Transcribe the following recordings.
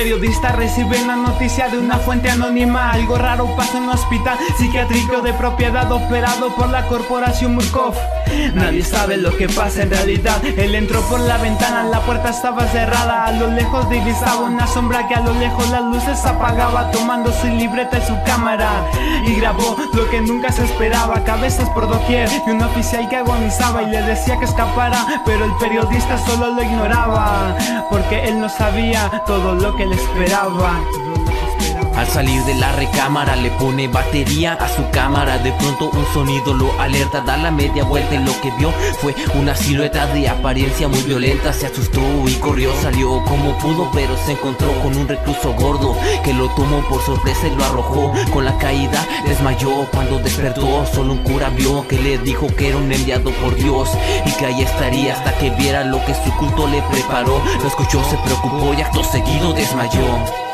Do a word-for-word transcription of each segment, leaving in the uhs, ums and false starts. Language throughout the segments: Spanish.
periodista recibe una noticia de una fuente anónima. Algo raro pasa en un hospital psiquiátrico de propiedad operado por la corporación Murkoff. Nadie sabe lo que pasa en realidad. Él entró por la ventana, la puerta estaba cerrada. A lo lejos divisaba una sombra que a lo lejos las luces apagaba, tomando su libreta y su cámara, y grabó lo que nunca se esperaba. Cabezas por doquier y un oficial que agonizaba y le decía que escapara, pero el periodista solo lo ignoraba, porque él no sabía todo lo que le esperaba. Al salir de la recámara le pone batería a su cámara. De pronto un sonido lo alerta, da la media vuelta y lo que vio fue una silueta de apariencia muy violenta. Se asustó y corrió, salió como pudo, pero se encontró con un recluso gordo que lo tomó por sorpresa y lo arrojó. Con la caída desmayó. Cuando despertó solo un cura vio que le dijo que era un enviado por Dios y que ahí estaría hasta que viera lo que su culto le preparó. Lo escuchó, se preocupó y acto seguido desmayó.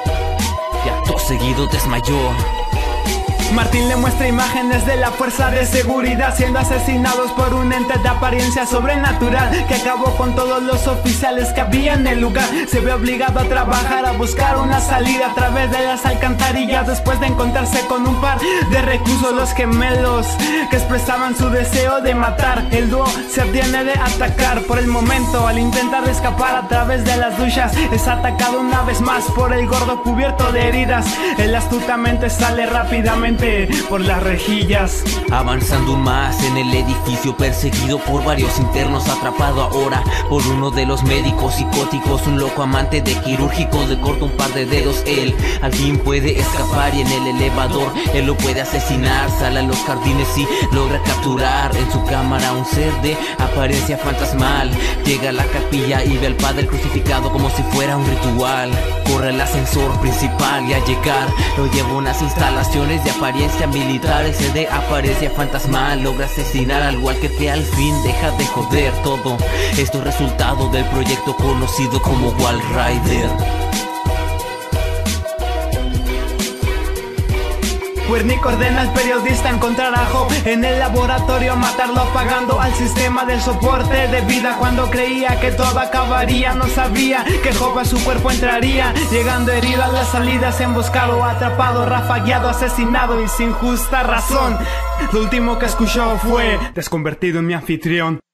Y acto seguido desmayó. Martín le muestra imágenes de la fuerza de seguridad siendo asesinados por un ente de apariencia sobrenatural que acabó con todos los oficiales que había en el lugar. Se ve obligado a trabajar, a buscar una salida a través de las alcantarillas, después de encontrarse con un par de reclusos, los gemelos, que expresaban su deseo de matar. El dúo se abstiene de atacar por el momento. Al intentar escapar a través de las duchas, es atacado una vez más por el gordo cubierto de heridas. Él astutamente sale rápidamente por las rejillas. Avanzando más en el edificio, perseguido por varios internos, atrapado ahora por uno de los médicos psicóticos, un loco amante de quirúrgicos, le corta un par de dedos. Él al fin puede escapar y en el elevador él lo puede asesinar. Sale a los jardines y logra capturar en su cámara un ser de apariencia fantasmal. Llega a la capilla y ve al padre crucificado como si fuera un ritual. Corre al ascensor principal y al llegar lo lleva a unas instalaciones de apariencia militar. Ese de apariencia fantasmal logra asesinar al Walker, que al fin deja de joder. Todo esto es resultado del proyecto conocido como Walrider. Wernicke ordena al periodista encontrar a Job en el laboratorio, matarlo apagando al sistema del soporte de vida. Cuando creía que todo acabaría, no sabía que Job a su cuerpo entraría, llegando herido a las salidas, emboscado, atrapado, rafagueado, asesinado y sin justa razón. Lo último que escuchó fue: "Te has convertido en mi anfitrión".